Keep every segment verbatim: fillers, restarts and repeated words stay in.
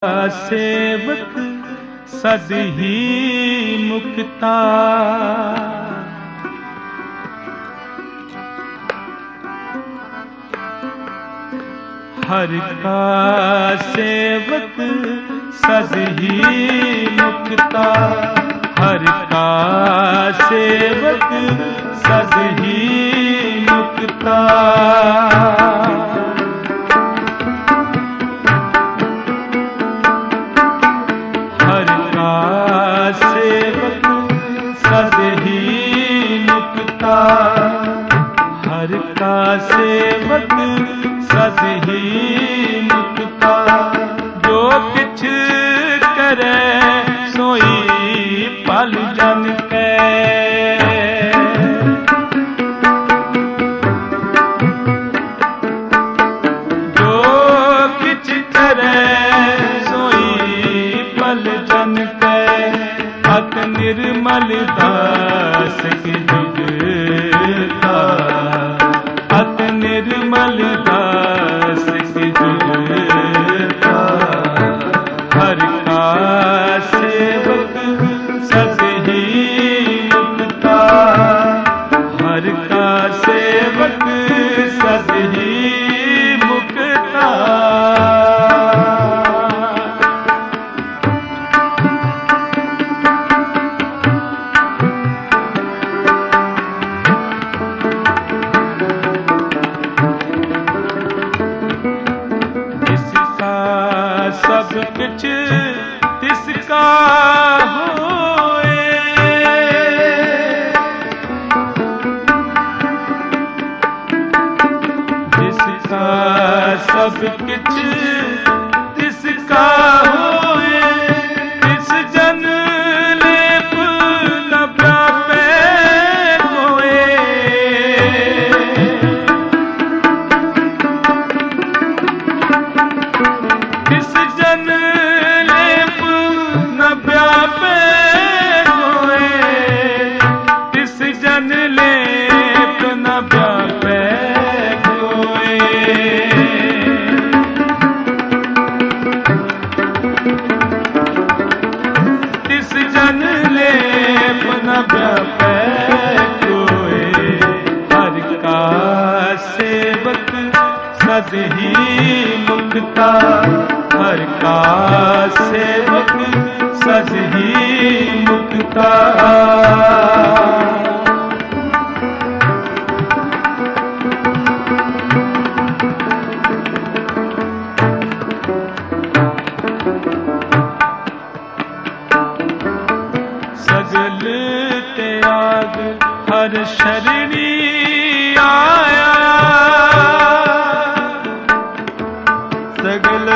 सेवक सद ही मुक्ता। हर का सेवक सद ही मुक्ता। हर का सेवक सद ही मुक्ता। हर का सेवक सद ही मुक्ता। हर का सेवक सद ही मुक्ता। जो किछ करे सोई पल जन के। जो किछ करे सोई पल जन के। अत निर्मल दास की जुगता। अत निर्मल दास की जुगता। हर का सेवक सद ही मुक्ता। हर का सेवक सद ही मुक्ता। सब कुछ तिसका होए। जिसका सब कुछ तिसका होए। तिस जन लेप न प्रापे कोए। तिस जन लेप न व्यापे कोए। तिस जन लेप न व्यापे कोए। तिस जन लेप न व्यापे कोए। हर का सेवक सद ही मुक्ता। हर का सेवक सद ही मुक्ता। सगल त्याग हर शरणी आया। सगल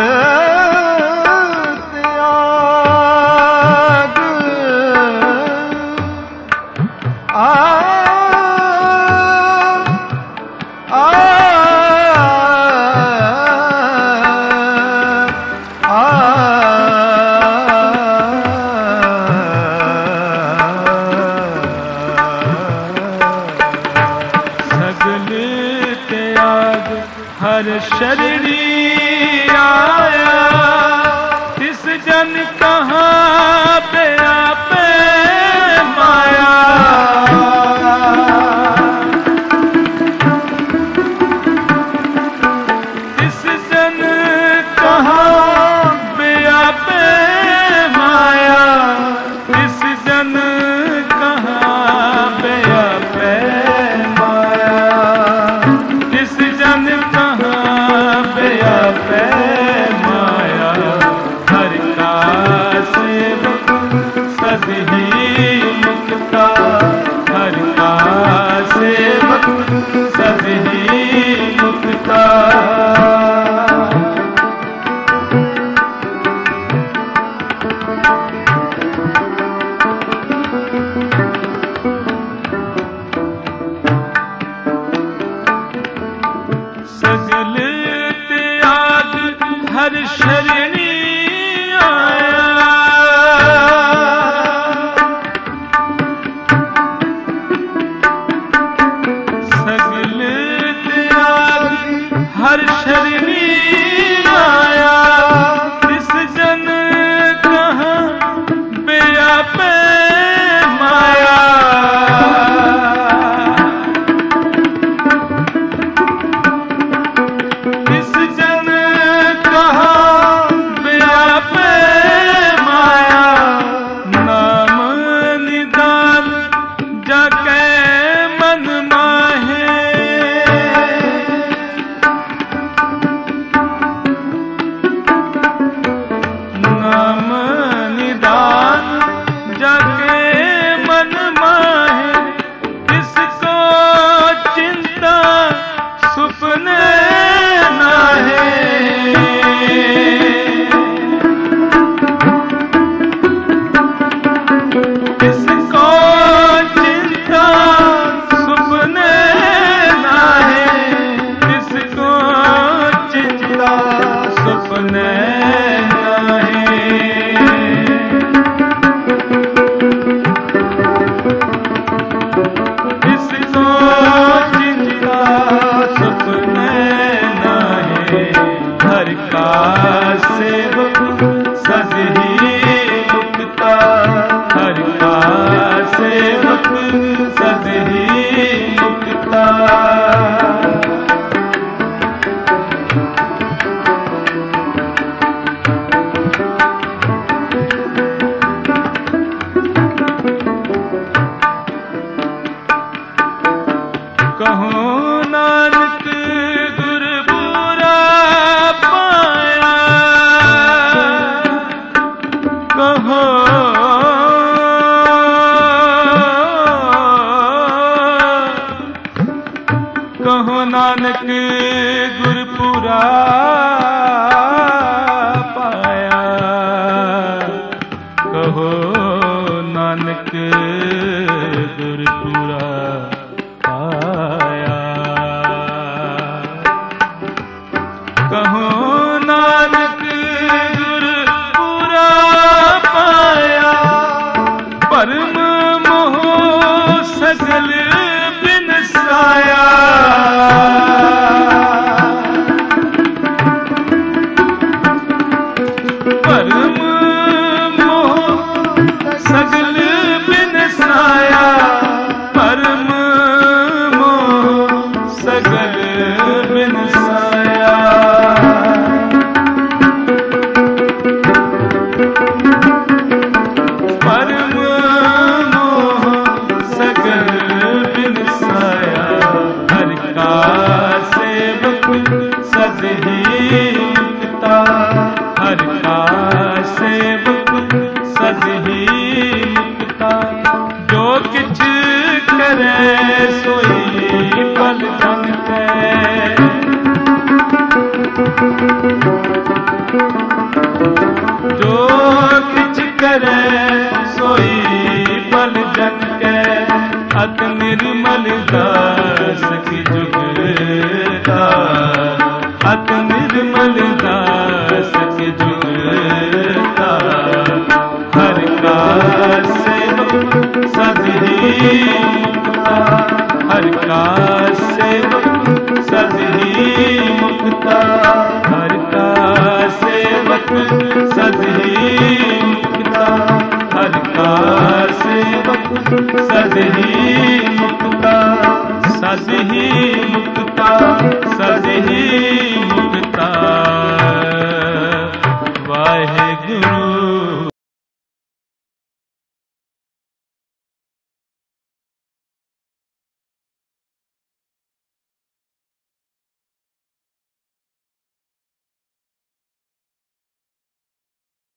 ਨਾਨਕ ਗੁਰਪੂਰਾ ਪਾਇਆ। ਕਹੋ ਨਾਨਕ ਗੁਰਪੂਰਾ ਪਾਇਆ, ਭਰਮ ਮੋਹ ਸਗਲ ਬਿਨਸਾਇਆ। ਭਰਮ ਸਗਲ ਬਿਨਸਾਇਆ, ਭਰਮ ਮੋਹ ਸਗਲ ਬਿਨਸਾਇਆ। ਭਰਮ ਮੋਹ ਸਗਲ ਬਿਨਸਾਇਆ, ਹਰਿ ਕਾ ਸੇਵਕ ਸਦ ਹੀ ਮੁਕਤਾ। ਹਰਿ ਕਾ ਸੇਵਕ ਸਦ ਹੀ ਮੁਕਤਾ, ਜੋ ਕਿਛ ਕਰੇ ਸੋਈ ਫਲ ਜਨ ਕੈ। ਜੋ ਕਿਛ ਕਰੇ ਸੋਈ ਫਲ ਜਨ ਕੈ, ਅਤ ਨਿਰਮਲ ਦਾਸ ਕੀ ਜੁਗਤਾ। ਅਤ ਨਿਰਮਲ ਦਾਸ ਕੀ ਜੁਗਤਾ, ਹਰਿ ਕਾ ਸੇਵਕ ਸਦ ਹੀ ਮੁਕਤਾ। ਹਰਿ ਕਾ ਸੇਵਕ ਸਦ ਹੀ ਮੁਕਤਾ। ਹਰਿ ਕਾ ਸੇਵਕ ਸਦ ਹੀ ਮੁਕਤਾ। ਹਰਿ ਕਾ ਸੇਵਕ ਸਦ ਹੀ ਮੁਕਤਾ। ਸਦ ਹੀ ਮੁਕਤਾ, ਸਦ ਹੀ ਮੁਕਤਾ। ਵਾਹਿਗੁਰੂ।